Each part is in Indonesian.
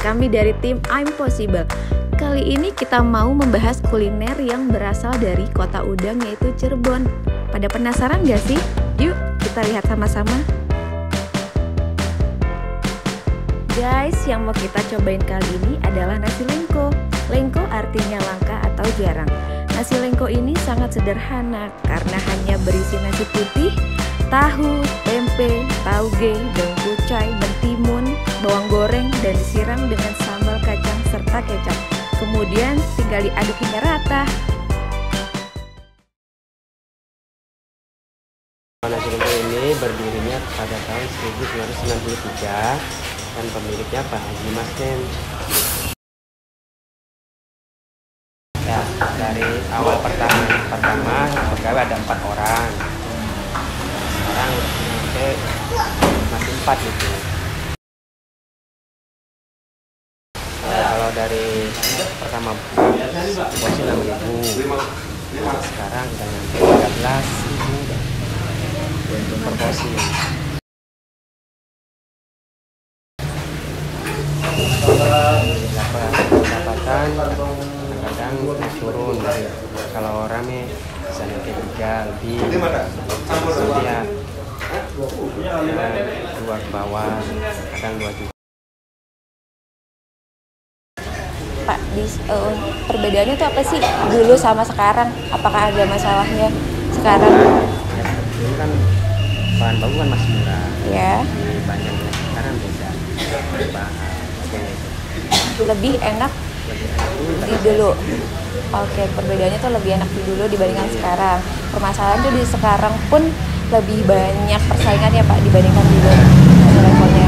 kami dari tim I'm Possible. Kali ini kita mau membahas kuliner yang berasal dari kota udang yaitu Cirebon. Pada penasaran gak sih? Yuk kita lihat sama-sama. Guys, yang mau kita cobain kali ini adalah nasi lengko. Lengko artinya langka atau jarang. Nasi lengko ini sangat sederhana karena hanya berisi nasi putih, tahu, tempe, tauge, daun kucai, mentimun, bawang goreng, dan disiram dengan sambal kacang serta kecap. Kemudian tinggal diaduk hingga rata. Nasi lengko ini berdirinya pada tahun 1993 dan pemiliknya Pak Haji Masken. Ya, dari awal pertama pegawai ada 4 orang. Sekarang masih 4 gitu. Kalau dari pertama bosnya 6.000, sekarang udah nyampe 13.000 untuk per porsi. Pendapatan kadang turun, kalau rame bisa naik 3 lebih, ya 2 ke bawah, kadang 2 juta. Pak, perbedaannya itu apa sih dulu sama sekarang? Apakah ada masalahnya sekarang? Dulu kan bahan baku kan masih murah, Ya. dibandingkan sekarang beda. Lebih enak di dulu. Oke, perbedaannya tuh lebih enak di dulu dibandingkan sekarang. Permasalahan tuh di sekarang pun lebih banyak persaingan ya Pak dibandingkan dulu levelnya.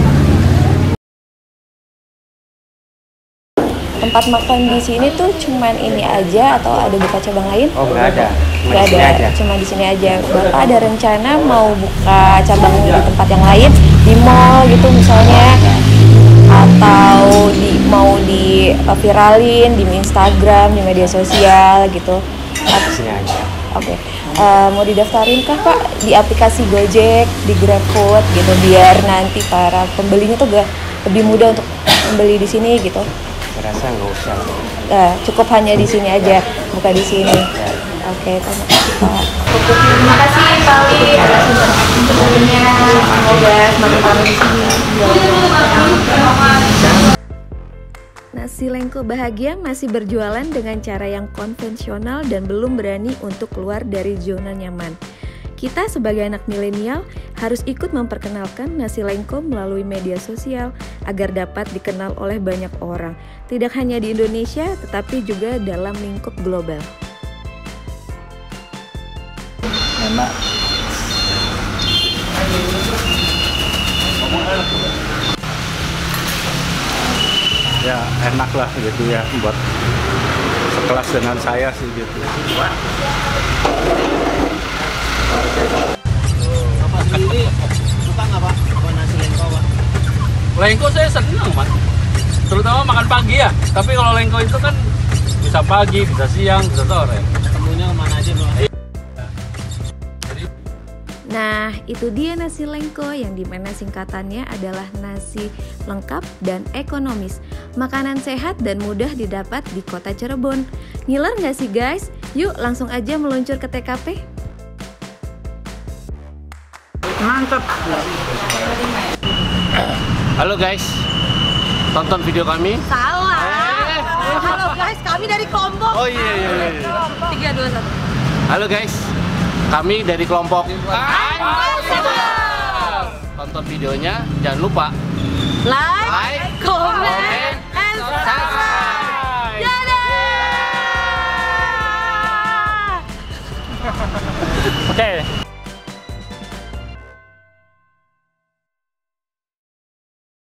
Tempat makan di sini tuh cuman ini aja atau ada buka cabang lain? Oh, nggak ada. Nggak ada, cuma di sini aja. Bapak ada rencana mau buka cabang di tempat yang lain, di mall gitu misalnya, atau mau di viralin di Instagram, di media sosial gitu? Di sini aja. Oke. Mau didaftarin kah Pak di aplikasi Gojek, di GrabFood gitu, biar nanti para pembelinya tuh lebih mudah untuk membeli di sini gitu? Saya rasa nggak usah. Cukup hanya di sini aja, buka di sini. Oke, terima kasih Pak. Terima kasih Pak Li atas informasinya. Semoga semakin ramai di sini. Nasi lengko bahagia masih berjualan dengan cara yang konvensional dan belum berani untuk keluar dari zona nyaman. Kita sebagai anak milenial harus ikut memperkenalkan nasi lengko melalui media sosial agar dapat dikenal oleh banyak orang, tidak hanya di Indonesia tetapi juga dalam lingkup global. Enak. Ya enak lah gitu ya, buat sekelas dengan saya sih gitu. Bapak sendiri suka nggak Pak makan nasi lengko Pak? Lengko saya senang Mas, terutama makan pagi ya. Tapi kalau lengko itu kan bisa pagi, bisa siang, bisa sore. Ketemunya kemana aja Pak? Nah, itu dia nasi lengko yang dimana singkatannya adalah nasi lengkap dan ekonomis. Makanan sehat dan mudah didapat di kota Cirebon. Ngiler nggak sih guys? Yuk langsung aja meluncur ke TKP. Mantap. Halo guys, tonton video kami. Salah. Halo guys, kami dari kelompok. Oh iya. 3, 2, 1. Halo guys, kami dari kelompok. Tonton videonya, jangan lupa Like, comment, and subscribe. Dadah. Oke.